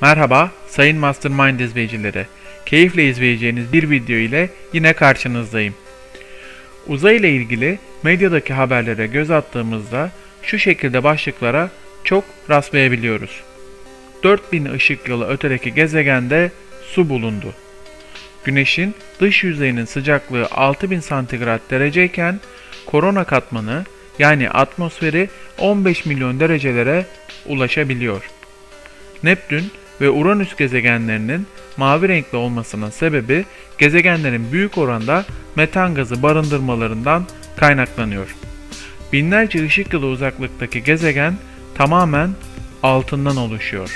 Merhaba sayın Mastermind izleyicileri. Keyifle izleyeceğiniz bir video ile yine karşınızdayım. Uzay ile ilgili medyadaki haberlere göz attığımızda şu şekilde başlıklara çok rastlayabiliyoruz. 4000 ışık yılı ötedeki gezegende su bulundu. Güneşin dış yüzeyinin sıcaklığı 6000 santigrat dereceyken korona katmanı yani atmosferi 15 milyon derecelere ulaşabiliyor. Neptün ve Uranüs gezegenlerinin mavi renkli olmasının sebebi gezegenlerin büyük oranda metan gazı barındırmalarından kaynaklanıyor. Binlerce ışık yılı uzaklıktaki gezegen tamamen altından oluşuyor.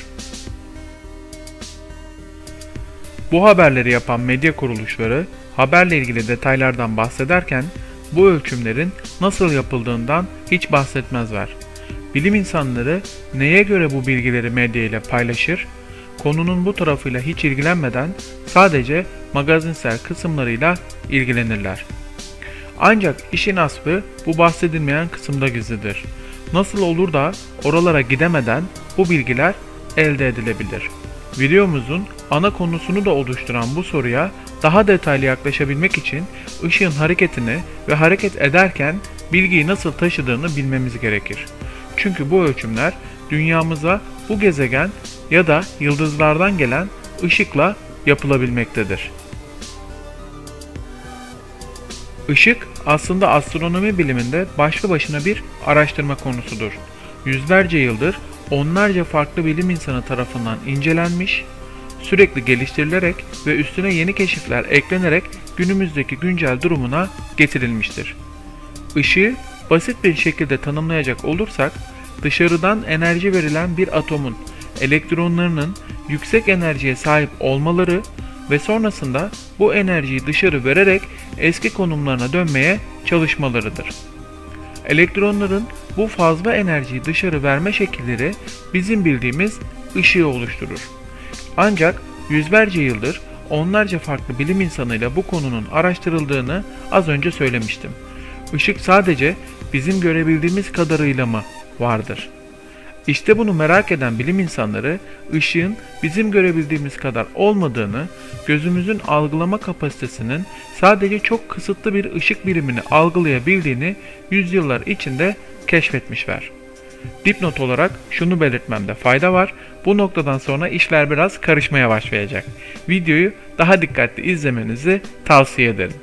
Bu haberleri yapan medya kuruluşları haberle ilgili detaylardan bahsederken bu ölçümlerin nasıl yapıldığından hiç bahsetmezler. Bilim insanları neye göre bu bilgileri medya ile paylaşır? Konunun bu tarafıyla hiç ilgilenmeden sadece magazinsel kısımlarıyla ilgilenirler. Ancak işin aslı bu bahsedilmeyen kısımda gizlidir. Nasıl olur da oralara gidemeden bu bilgiler elde edilebilir? Videomuzun ana konusunu da oluşturan bu soruya daha detaylı yaklaşabilmek için ışığın hareketini ve hareket ederken bilgiyi nasıl taşıdığını bilmemiz gerekir. Çünkü bu ölçümler dünyamıza bu gezegen ya da yıldızlardan gelen ışıkla yapılabilmektedir. Işık aslında astronomi biliminde başlı başına bir araştırma konusudur. Yüzlerce yıldır onlarca farklı bilim insanı tarafından incelenmiş, sürekli geliştirilerek ve üstüne yeni keşifler eklenerek günümüzdeki güncel durumuna getirilmiştir. Işığı basit bir şekilde tanımlayacak olursak, dışarıdan enerji verilen bir atomun elektronlarının yüksek enerjiye sahip olmaları ve sonrasında bu enerjiyi dışarı vererek eski konumlarına dönmeye çalışmalarıdır. Elektronların bu fazla enerjiyi dışarı verme şekilleri bizim bildiğimiz ışığı oluşturur. Ancak yüzlerce yıldır onlarca farklı bilim insanıyla bu konunun araştırıldığını az önce söylemiştim. Işık sadece bizim görebildiğimiz kadarıyla mı vardır? İşte bunu merak eden bilim insanları ışığın bizim görebildiğimiz kadar olmadığını, gözümüzün algılama kapasitesinin sadece çok kısıtlı bir ışık birimini algılayabildiğini yüzyıllar içinde keşfetmişler. Dipnot olarak şunu belirtmemde fayda var. Bu noktadan sonra işler biraz karışmaya başlayacak. Videoyu daha dikkatli izlemenizi tavsiye ederim.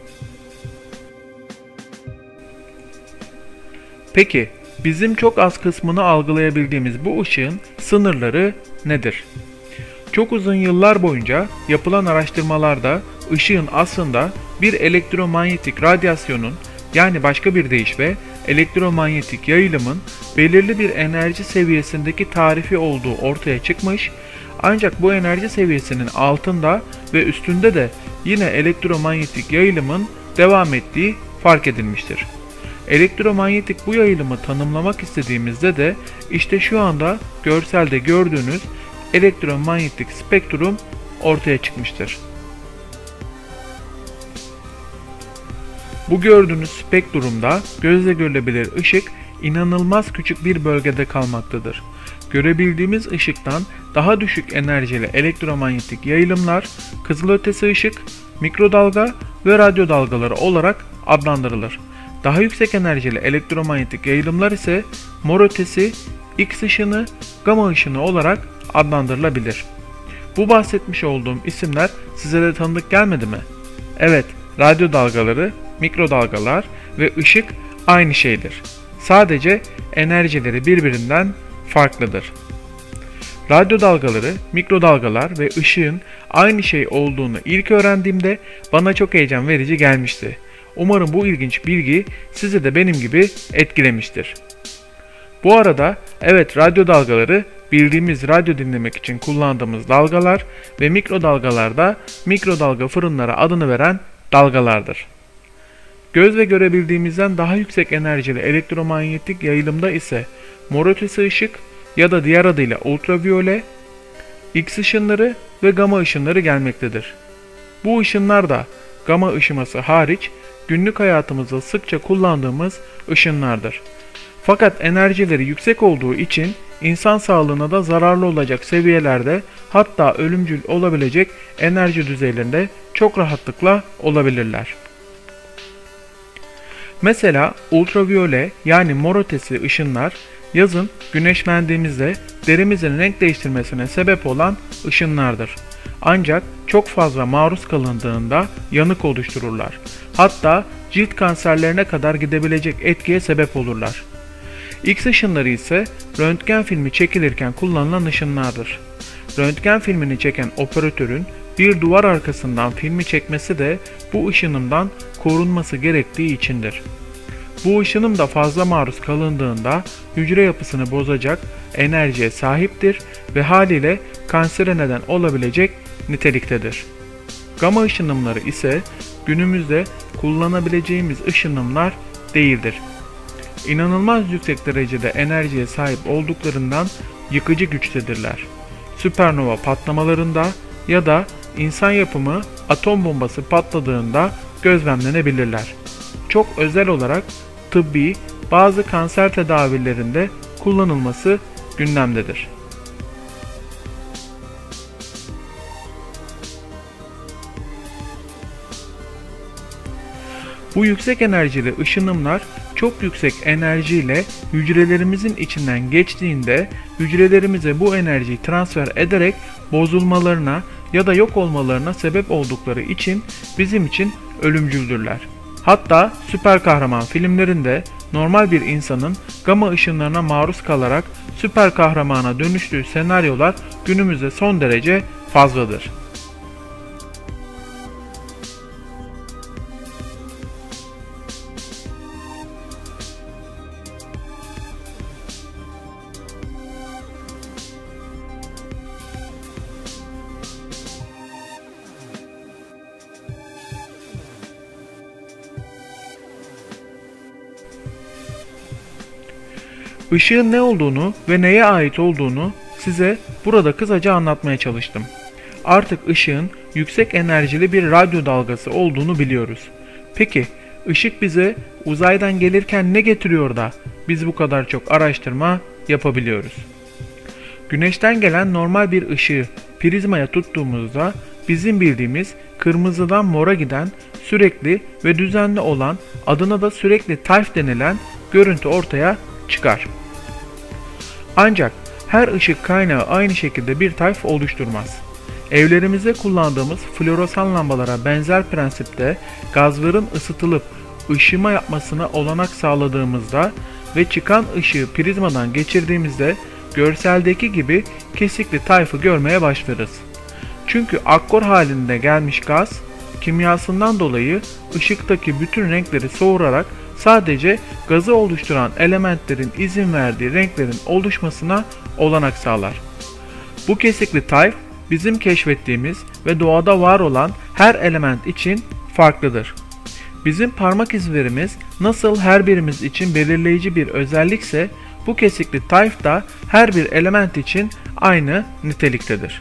Peki, bizim çok az kısmını algılayabildiğimiz bu ışığın sınırları nedir? Çok uzun yıllar boyunca yapılan araştırmalarda ışığın aslında bir elektromanyetik radyasyonun yani başka bir deyişle elektromanyetik yayılımın belirli bir enerji seviyesindeki tarifi olduğu ortaya çıkmış, ancak bu enerji seviyesinin altında ve üstünde de yine elektromanyetik yayılımın devam ettiği fark edilmiştir. Elektromanyetik bu yayılımı tanımlamak istediğimizde de işte şu anda görselde gördüğünüz elektromanyetik spektrum ortaya çıkmıştır. Bu gördüğünüz spektrumda gözle görülebilir ışık inanılmaz küçük bir bölgede kalmaktadır. Görebildiğimiz ışıktan daha düşük enerjili elektromanyetik yayılımlar kızılötesi ışık, mikrodalga ve radyo dalgaları olarak adlandırılır. Daha yüksek enerjili elektromanyetik yayılımlar ise mor ötesi, X ışını, gama ışını olarak adlandırılabilir. Bu bahsetmiş olduğum isimler size de tanıdık gelmedi mi? Evet, radyo dalgaları, mikrodalgalar ve ışık aynı şeydir. Sadece enerjileri birbirinden farklıdır. Radyo dalgaları, mikrodalgalar ve ışığın aynı şey olduğunu ilk öğrendiğimde bana çok heyecan verici gelmişti. Umarım bu ilginç bilgi sizi de benim gibi etkilemiştir. Bu arada evet, radyo dalgaları bildiğimiz radyo dinlemek için kullandığımız dalgalar ve mikrodalgalar da mikrodalga fırınları adını veren dalgalardır. Gözle görebildiğimizden daha yüksek enerjili elektromanyetik yayılımda ise mor ötesi ışık ya da diğer adıyla ultraviyole, X ışınları ve gama ışınları gelmektedir. Bu ışınlar da gama ışıması hariç günlük hayatımızda sıkça kullandığımız ışınlardır. Fakat enerjileri yüksek olduğu için insan sağlığına da zararlı olacak seviyelerde, hatta ölümcül olabilecek enerji düzeylerinde çok rahatlıkla olabilirler. Mesela ultraviyole yani mor ötesi ışınlar yazın güneşlendiğimizde derimizin renk değiştirmesine sebep olan ışınlardır. Ancak çok fazla maruz kalındığında yanık oluştururlar. Hatta cilt kanserlerine kadar gidebilecek etkiye sebep olurlar. X ışınları ise röntgen filmi çekilirken kullanılan ışınlardır. Röntgen filmini çeken operatörün bir duvar arkasından filmi çekmesi de bu ışınımdan korunması gerektiği içindir. Bu ışınım da fazla maruz kalındığında hücre yapısını bozacak enerjiye sahiptir ve haliyle kansere neden olabilecek niteliktedir. Gama ışınımları ise günümüzde kullanabileceğimiz ışınımlar değildir. İnanılmaz yüksek derecede enerjiye sahip olduklarından yıkıcı güçtedirler. Süpernova patlamalarında ya da insan yapımı atom bombası patladığında gözlemlenebilirler. Çok özel olarak tıbbi bazı kanser tedavilerinde kullanılması gündemdedir. Bu yüksek enerjili ışınımlar çok yüksek enerjiyle hücrelerimizin içinden geçtiğinde hücrelerimize bu enerjiyi transfer ederek bozulmalarına ya da yok olmalarına sebep oldukları için bizim için ölümcüldürler. Hatta süper kahraman filmlerinde normal bir insanın gama ışınlarına maruz kalarak süper kahramana dönüştüğü senaryolar günümüzde son derece fazladır. Işığın ne olduğunu ve neye ait olduğunu size burada kısaca anlatmaya çalıştım. Artık ışığın yüksek enerjili bir radyo dalgası olduğunu biliyoruz. Peki ışık bize uzaydan gelirken ne getiriyor da biz bu kadar çok araştırma yapabiliyoruz? Güneşten gelen normal bir ışığı prizmaya tuttuğumuzda bizim bildiğimiz kırmızıdan mora giden sürekli ve düzenli olan, adına da sürekli tayf denilen görüntü ortaya çıkar. Ancak her ışık kaynağı aynı şekilde bir tayf oluşturmaz. Evlerimizde kullandığımız floresan lambalara benzer prensipte gazların ısıtılıp ışıma yapmasına olanak sağladığımızda ve çıkan ışığı prizmadan geçirdiğimizde görseldeki gibi kesikli tayfı görmeye başlarız. Çünkü akkor halinde gelmiş gaz kimyasından dolayı ışıktaki bütün renkleri soğurarak sadece gazı oluşturan elementlerin izin verdiği renklerin oluşmasına olanak sağlar. Bu kesikli tayf bizim keşfettiğimiz ve doğada var olan her element için farklıdır. Bizim parmak izlerimiz nasıl her birimiz için belirleyici bir özellikse bu kesikli tayf da her bir element için aynı niteliktedir.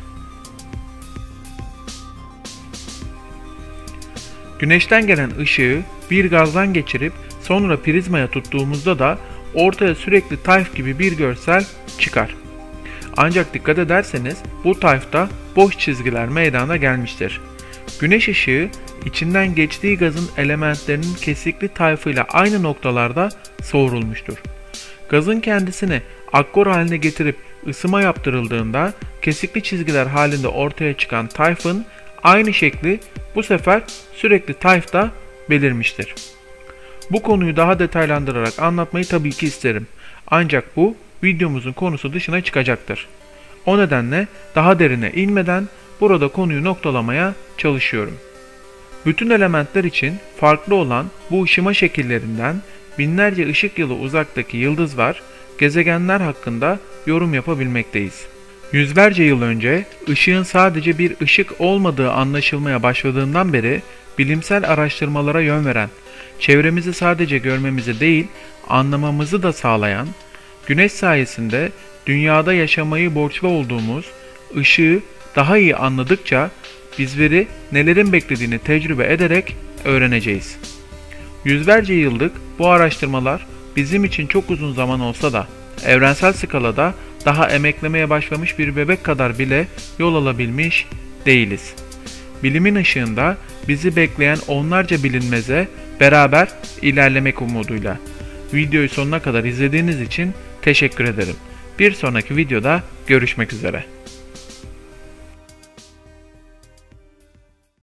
Güneşten gelen ışığı bir gazdan geçirip sonra prizmaya tuttuğumuzda da ortaya sürekli tayf gibi bir görsel çıkar. Ancak dikkat ederseniz bu tayfta boş çizgiler meydana gelmiştir. Güneş ışığı içinden geçtiği gazın elementlerinin kesikli tayfıyla aynı noktalarda soğurulmuştur. Gazın kendisini akkor haline getirip ısıma yaptırıldığında kesikli çizgiler halinde ortaya çıkan tayfın aynı şekli bu sefer sürekli tayfta belirmiştir. Bu konuyu daha detaylandırarak anlatmayı tabii ki isterim. Ancak bu videomuzun konusu dışına çıkacaktır. O nedenle daha derine inmeden burada konuyu noktalamaya çalışıyorum. Bütün elementler için farklı olan bu ışıma şekillerinden binlerce ışık yılı uzaktaki yıldız var, gezegenler hakkında yorum yapabilmekteyiz. Yüzlerce yıl önce ışığın sadece bir ışık olmadığı anlaşılmaya başladığından beri bilimsel araştırmalara yön veren, çevremizi sadece görmemizi değil, anlamamızı da sağlayan, güneş sayesinde dünyada yaşamayı borçlu olduğumuz ışığı daha iyi anladıkça bizleri nelerin beklediğini tecrübe ederek öğreneceğiz. Yüzlerce yıllık bu araştırmalar bizim için çok uzun zaman olsa da evrensel skalada daha emeklemeye başlamış bir bebek kadar bile yol alabilmiş değiliz. Bilimin ışığında bizi bekleyen onlarca bilinmeze beraber ilerlemek umuduyla. Videoyu sonuna kadar izlediğiniz için teşekkür ederim. Bir sonraki videoda görüşmek üzere.